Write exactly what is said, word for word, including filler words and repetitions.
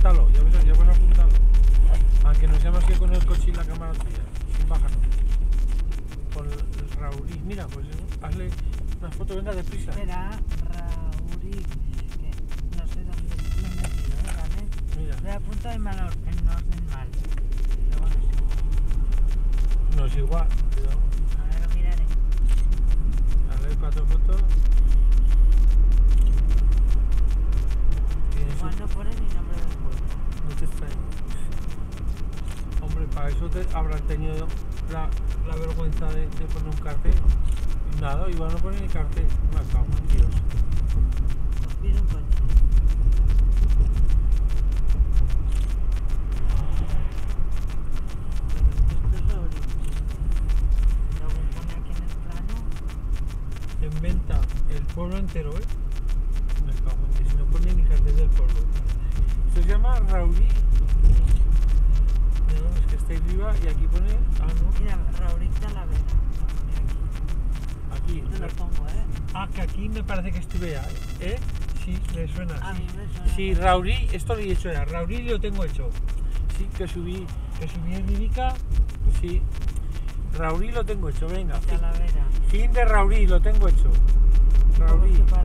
apúntalo, ya ves, ya ves apuntado. Aunque no sea más que con el coche y la cámara tuya, sin bajarlo. Con el Raurí, mira, pues hazle una foto, venga deprisa. Espera, Raurí, que no sé dónde me he metido, ¿eh? ¿Vale? Mira. Le apunto en mal orden, en orden mal. Luego no sé. No es igual, cuidado. Ahora lo miraré. Hazle cuatro fotos. Igual no pone ni nombre del pueblo. No te extrañes. Hombre, para eso te habrán tenido la, la vergüenza de, de poner un cartel. Nada, igual no pone ni cartel. Me cago en Dios. Nos pide un coche. Esto es Raurí. Luego pone aquí en el plano. En venta el pueblo entero, ¿eh? Me cago en Dios, si no pone ni cartel del pueblo. Esto se llama Raurí. No, es que está ahí arriba y aquí pone. Ah, no. Mira, Raurí Talavera. Lo pone aquí. Aquí. Te lo pongo, ¿eh? Ah, que aquí me parece que estuve ya, ¿eh? Sí, me suena. A sí. mí me suena. Sí, Raurí, esto lo he hecho ya. Raurí lo tengo hecho. Sí, que subí, que subí en Mímica. Sí. Raurí lo tengo hecho, venga. Talavera. Fin de Raurí, lo tengo hecho. Raurí.